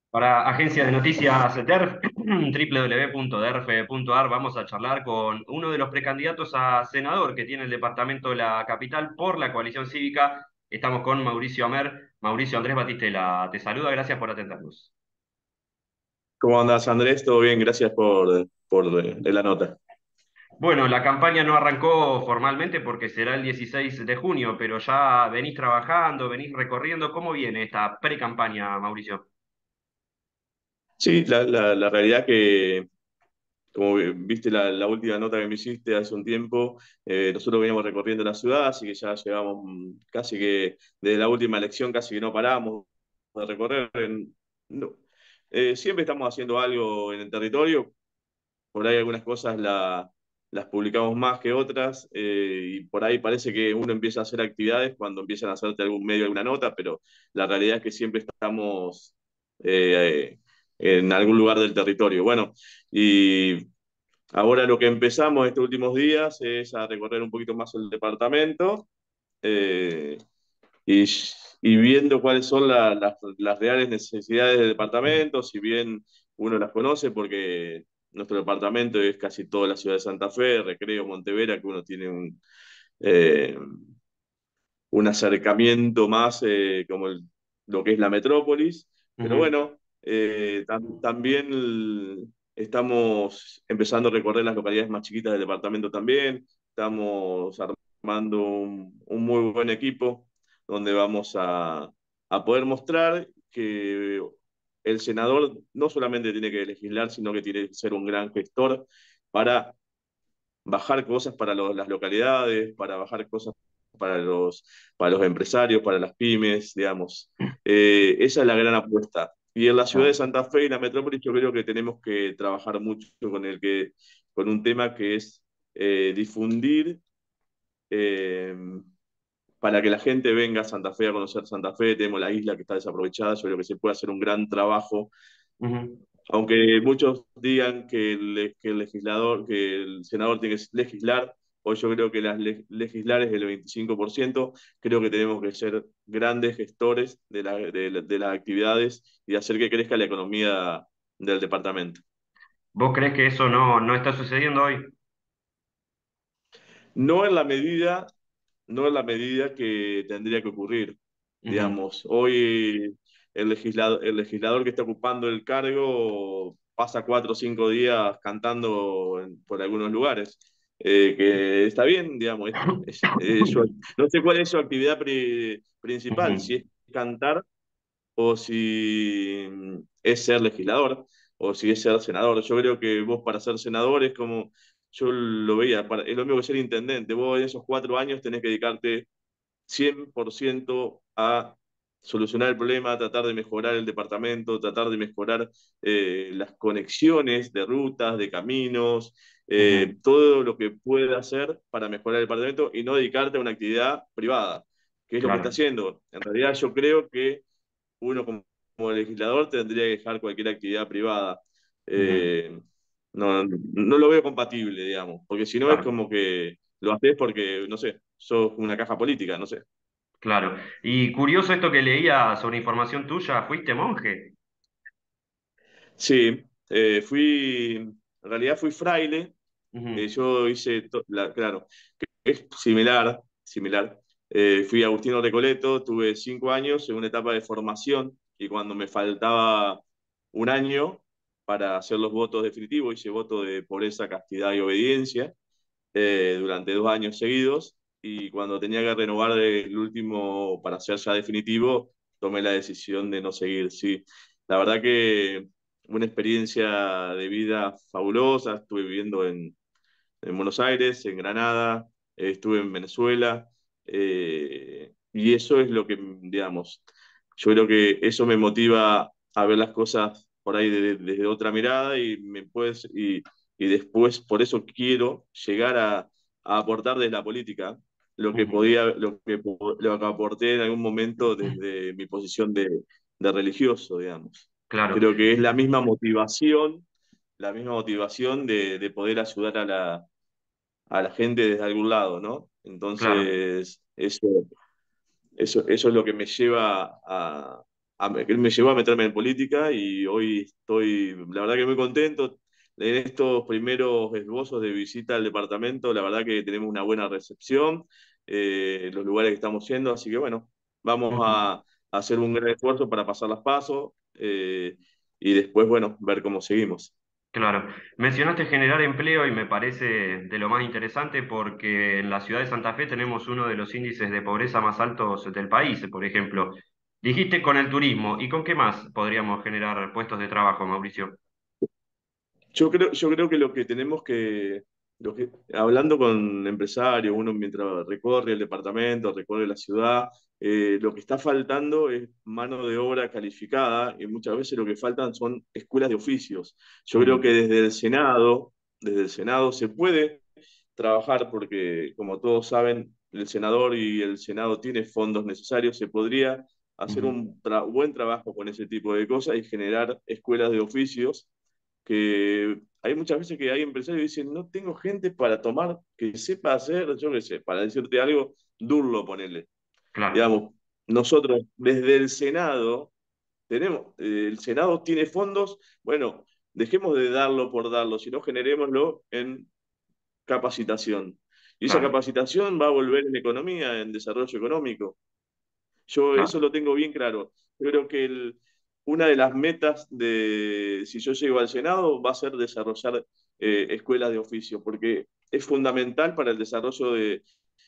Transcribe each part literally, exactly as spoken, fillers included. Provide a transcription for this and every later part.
Para Agencia de Noticias D E R F, w w w punto derf punto a r, vamos a charlar con uno de los precandidatos a senador que tiene el departamento de la capital por la coalición cívica. Estamos con Mauricio Amer. Mauricio Andrés Batistela te saluda, gracias por atendernos. ¿Cómo andás, Andrés? ¿Todo bien? Gracias por, por eh, la nota. Bueno, la campaña no arrancó formalmente porque será el dieciséis de junio, pero ya venís trabajando, venís recorriendo. ¿Cómo viene esta pre-campaña, Mauricio? Sí, la, la, la realidad que, como viste la, la última nota que me hiciste hace un tiempo, eh, nosotros veníamos recorriendo la ciudad, así que ya llevamos mm, casi que, desde la última elección, casi que no paramos de recorrer. En- no. Eh, siempre estamos haciendo algo en el territorio, por ahí algunas cosas la- las publicamos más que otras, eh, y por ahí parece que uno empieza a hacer actividades cuando empiezan a hacerte algún medio, alguna nota, pero la realidad es que siempre estamos eh, en algún lugar del territorio. Bueno, y ahora lo que empezamos estos últimos días es a recorrer un poquito más el departamento, eh, y, y viendo cuáles son la- las, las reales necesidades del departamento, si bien uno las conoce porque nuestro departamento es casi toda la ciudad de Santa Fe, Recreo, Montevera, que uno tiene un, eh, un acercamiento más, eh, como el- lo que es la metrópolis, pero Ujú. bueno, eh, tam- también estamos empezando a recorrer las localidades más chiquitas del departamento también, estamos armando un, un muy buen equipo donde vamos a, a poder mostrar que el senador no solamente tiene que legislar, sino que tiene que ser un gran gestor para bajar cosas para lo- las localidades, para bajar cosas para los, para los empresarios, para las pymes, digamos. Eh, esa es la gran apuesta. Y en la ciudad de Claro. Santa Fe y la metrópolis yo creo que tenemos que trabajar mucho con el que, con un tema que es eh, difundir, eh, para que la gente venga a Santa Fe a conocer Santa Fe. Tenemos la isla que está desaprovechada, yo creo que se puede hacer un gran trabajo, Ujú. aunque muchos digan que el, que el legislador, que el senador tiene que legislar, hoy yo creo que las le- legislar es el veinticinco por ciento. Creo que tenemos que ser grandes gestores de, la- de la- de las actividades y hacer que crezca la economía del departamento. ¿Vos crees que eso no, no está sucediendo hoy? No en la medida, no en la medida que tendría que ocurrir. Ujú. Digamos, hoy el legislador, el legislador que está ocupando el cargo pasa cuatro o cinco días cantando en- por algunos lugares. Eh, que está bien, digamos, es- es- es su- no sé cuál es su actividad pri- principal, si Ujú. es cantar o si es ser legislador, o si es ser senador. Yo creo que vos, para ser senador, es como, yo lo veía, para- es lo mismo que ser intendente. Vos en esos cuatro años tenés que dedicarte cien por ciento a solucionar el problema, a tratar de mejorar el departamento, tratar de mejorar eh, las conexiones de rutas, de caminos, Ujú. eh, todo lo que pueda hacer para mejorar el departamento y no dedicarte a una actividad privada, que es lo que está Claro. haciendo. En realidad yo creo que uno como, como legislador tendría que dejar cualquier actividad privada. Ujú. Eh, no, no lo veo compatible, digamos, porque si no es Claro. como que lo haces porque, no sé, sos una caja política, no sé. Claro. Y curioso esto que leía sobre información tuya, ¿fuiste monje? Sí, eh, fui, en realidad fui fraile. Eh, Ujú. yo hice, to- la- claro, es similar, similar. Eh, fui Agustino Recoleto, tuve cinco años en una etapa de formación y cuando me faltaba un año para hacer los votos definitivos, hice voto de pobreza, castidad y obediencia, eh, durante dos años seguidos, y cuando tenía que renovar el último para hacer ya definitivo, tomé la decisión de no seguir. Sí, la verdad que una experiencia de vida fabulosa. Estuve viviendo en en Buenos Aires, en Granada, eh, estuve en Venezuela, eh, y eso es lo que, digamos, yo creo que eso me motiva a ver las cosas por ahí de- desde otra mirada y, me puedes, y, y después por eso quiero llegar a, a aportar desde la política lo que Ujú. podía, lo que, po- lo que aporté en algún momento desde mi posición de, de religioso, digamos. Claro. Creo que es la misma motivación, la misma motivación de, de poder ayudar a la, a la gente desde algún lado, ¿no? Claro. Entonces, eso, eso, eso es lo que me lleva a, a- que me llevó a meterme en política y hoy estoy, la verdad que muy contento. En estos primeros esbozos de visita al departamento, la verdad que tenemos una buena recepción eh, en los lugares que estamos yendo, así que bueno, vamos Ujú. a, a hacer un gran esfuerzo para pasar las pasos eh, y después, bueno, ver cómo seguimos. Claro, mencionaste generar empleo y me parece de lo más interesante porque en la ciudad de Santa Fe tenemos uno de los índices de pobreza más altos del país, por ejemplo. Dijiste con el turismo, ¿y con qué más podríamos generar puestos de trabajo, Mauricio? Yo creo, yo creo que lo que tenemos que, lo que, hablando con empresarios, uno mientras recorre el departamento, recorre la ciudad, eh, lo que está faltando es mano de obra calificada y muchas veces lo que faltan son escuelas de oficios. Yo creo Ujú, que desde el Senado, desde el Senado se puede trabajar porque, como todos saben, el senador y el Senado tiene fondos necesarios, se podría hacer ujú. un tra- buen trabajo con ese tipo de cosas y generar escuelas de oficios que hay muchas veces que hay empresarios que dicen, no tengo gente para tomar que sepa hacer, yo qué sé, para decirte algo, Durlo, ponele. Claro, Digamos, nosotros desde el Senado tenemos, eh, el Senado tiene fondos, bueno, dejemos de darlo por darlo, sino generémoslo en capacitación. Y esa claro, capacitación va a volver en economía, en desarrollo económico. Yo eso claro, lo tengo bien claro. Yo creo que el- una de las metas de si yo llego al Senado va a ser desarrollar eh, escuelas de oficio, porque es fundamental para el desarrollo de,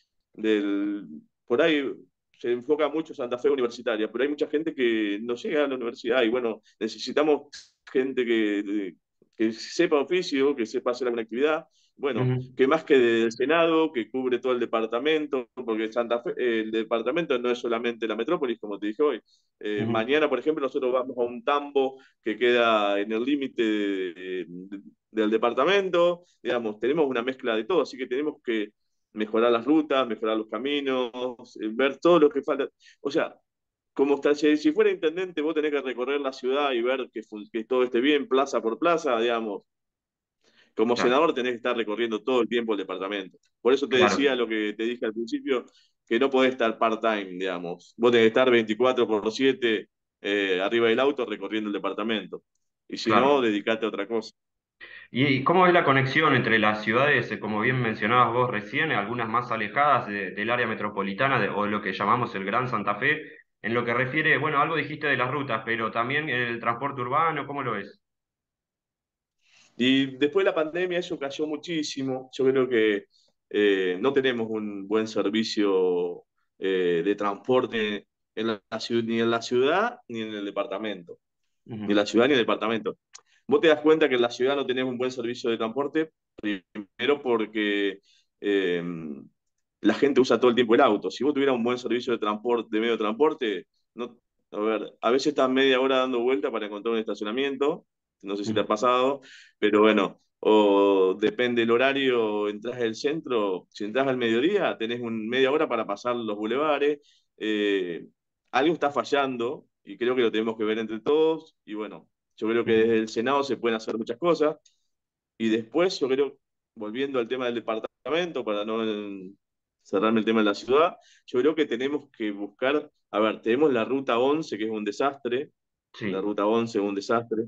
del... Por ahí se enfoca mucho Santa Fe universitaria, pero hay mucha gente que no llega a la universidad y bueno, necesitamos gente que, que sepa oficio, que sepa hacer alguna actividad. Bueno, ujú, que más que del Senado, que cubre todo el departamento, porque Santa Fe, eh, el departamento no es solamente la metrópolis, como te dije hoy. Eh, ujú, mañana, por ejemplo, nosotros vamos a un tambo que queda en el límite de- de- del departamento, digamos, tenemos una mezcla de todo, así que tenemos que mejorar las rutas, mejorar los caminos, eh, ver todo lo que falta. O sea, como está, si, si fuera intendente, vos tenés que recorrer la ciudad y ver que, que todo esté bien, plaza por plaza, digamos. Como claro, senador tenés que estar recorriendo todo el tiempo el departamento. Por eso te claro, decía lo que te dije al principio, que no podés estar part-time, digamos. Vos tenés que estar veinticuatro por siete eh, arriba del auto recorriendo el departamento. Y si no, claro. dedicate a otra cosa. ¿Y cómo es la conexión entre las ciudades, eh, como bien mencionabas vos recién, algunas más alejadas de- del área metropolitana de- o lo que llamamos el Gran Santa Fe, en lo que refiere, bueno, algo dijiste de las rutas, pero también el transporte urbano, ¿cómo lo ves? Y después de la pandemia eso cayó muchísimo. Yo creo que eh, no tenemos un buen servicio eh, de transporte en la, ciu- ni en la ciudad ni en el departamento. Ni en Ujú, la ciudad ni en el departamento. Vos te das cuenta que en la ciudad no tenemos un buen servicio de transporte, primero porque eh, la gente usa todo el tiempo el auto. Si vos tuvieras un buen servicio de transporte, de medio de transporte, no, a ver, a veces estás media hora dando vuelta para encontrar un estacionamiento, no sé si te ujú, ha pasado, pero bueno, o depende del horario, entras al centro, si entras al mediodía, tenés un media hora para pasar los bulevares. eh, Algo está fallando y creo que lo tenemos que ver entre todos y bueno, yo creo que desde ujú. el Senado se pueden hacer muchas cosas. Y después, yo creo, volviendo al tema del departamento, para no eh, cerrarme el tema de la ciudad, yo creo que tenemos que buscar, a ver, tenemos la ruta once que es un desastre, la Sí, ruta once es un desastre.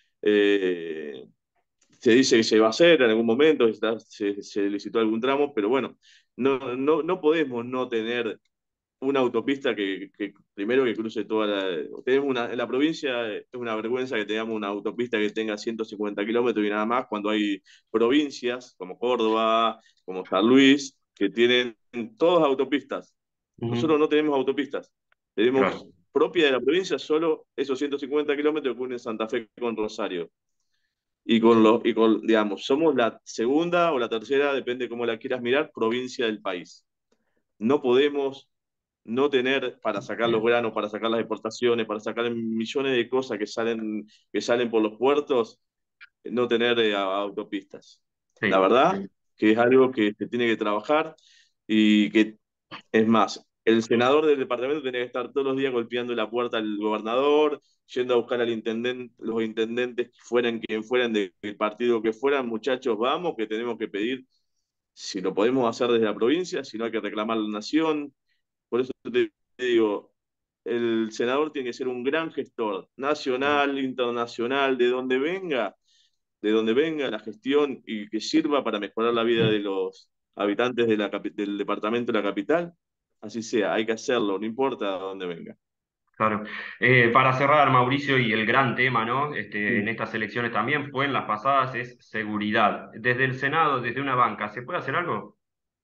Eh, Se dice que se va a hacer en algún momento, está- se, se licitó algún tramo, pero bueno, no, no, no podemos no tener una autopista que, que primero que cruce toda la... Tenemos una, en la provincia es una vergüenza que tengamos una autopista que tenga ciento cincuenta kilómetros y nada más, cuando hay provincias como Córdoba, como San Luis, que tienen todas autopistas. ujú, Nosotros no tenemos autopistas. claro, Tenemos propia de la provincia solo esos ciento cincuenta kilómetros que unen Santa Fe con Rosario. Y con sí, los, y con, digamos, somos la segunda o la tercera, depende cómo la quieras mirar, provincia del país. No podemos no tener para sacar los granos, para sacar las exportaciones, para sacar millones de cosas que salen, que salen por los puertos, no tener eh, autopistas. La sí, verdad que es algo que se tiene que trabajar y que, es más, el senador del departamento tiene que estar todos los días golpeando la puerta al gobernador, yendo a buscar al intendente, los intendentes, fueran quien fueran, del partido que fueran, muchachos, vamos, que tenemos que pedir si lo podemos hacer desde la provincia, si no hay que reclamar la nación. Por eso te digo, el senador tiene que ser un gran gestor, Mm, nacional, internacional, de donde venga, de donde venga la gestión y que sirva para mejorar la vida de los habitantes de la capi- del departamento de la capital, así sea, hay que hacerlo, no importa de dónde venga. claro. Eh, para cerrar, Mauricio, y el gran tema, ¿no? Este, en Sí. estas elecciones también fue en las pasadas, es seguridad. Desde el Senado, desde una banca, ¿se puede hacer algo?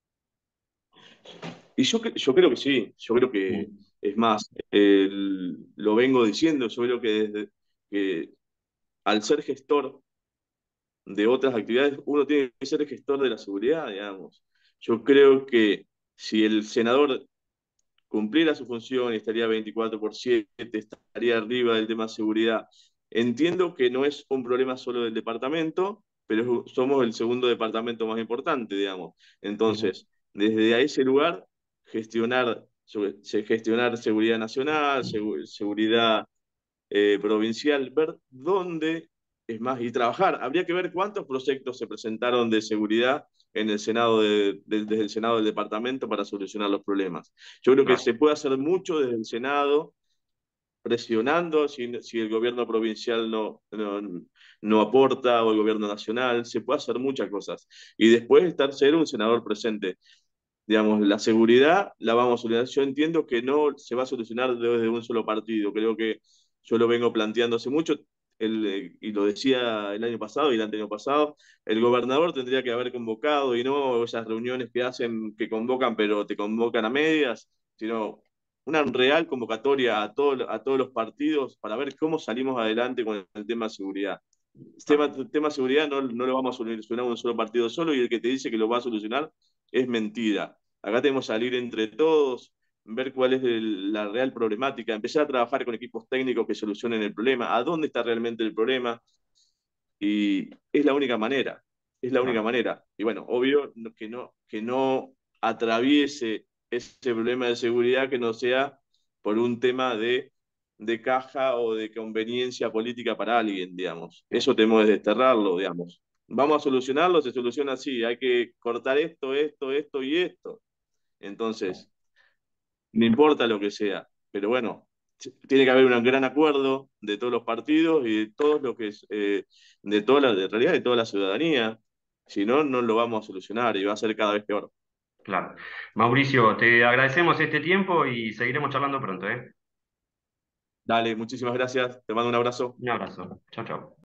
Y yo, cre- yo creo que sí, yo creo que Mm, es más, el- lo vengo diciendo, yo creo que, desde, que al ser gestor de otras actividades, uno tiene que ser gestor de la seguridad, digamos. Yo creo que si el senador cumpliera su función y estaría veinticuatro por siete, estaría arriba del tema de seguridad. Entiendo que no es un problema solo del departamento, pero somos el segundo departamento más importante, digamos. ujú, Entonces, desde ese lugar, gestionar, gestionar seguridad nacional, segu- seguridad eh, provincial, ver dónde, es más, y trabajar. Habría que ver cuántos proyectos se presentaron de seguridad en el Senado de, de- desde el Senado del departamento para solucionar los problemas. Yo creo que claro, se puede hacer mucho desde el Senado, presionando si, si el gobierno provincial no, no, no aporta o el gobierno nacional, se puede hacer muchas cosas. Y después estar ser un senador presente. Digamos, la seguridad la vamos a solucionar. Yo entiendo que no se va a solucionar desde un solo partido. Creo que yo lo vengo planteando hace mucho, el, eh, y lo decía el año pasado y el año pasado, el gobernador tendría que haber convocado y no esas reuniones que hacen, que convocan, pero te convocan a medias, sino una real convocatoria a, todo, a todos los partidos para ver cómo salimos adelante con el tema de seguridad. El tema, claro, el tema de seguridad no, no lo vamos a solucionar un solo partido solo y el que te dice que lo va a solucionar es mentira. Acá tenemos que salir entre todos, ver cuál es el- la real problemática, empezar a trabajar con equipos técnicos que solucionen el problema, a dónde está realmente el problema, y es la única manera, es la única claro. manera. Y bueno, obvio no- que no, que no atraviese ese problema de seguridad que no sea por un tema de, de caja o de conveniencia política para alguien, digamos. Sí, Eso tenemos que desterrarlo, digamos. Vamos a solucionarlo, se soluciona así, hay que cortar esto, esto, esto y esto. Entonces, no importa lo que sea, pero bueno, tiene que haber un gran acuerdo de todos los partidos y de todos los que es, eh, de toda la, de realidad de toda la ciudadanía. Si no, no lo vamos a solucionar y va a ser cada vez peor. claro. Mauricio, te agradecemos este tiempo y seguiremos charlando pronto, ¿eh? Dale, muchísimas gracias, te mando un abrazo. Un abrazo. Chao, chao.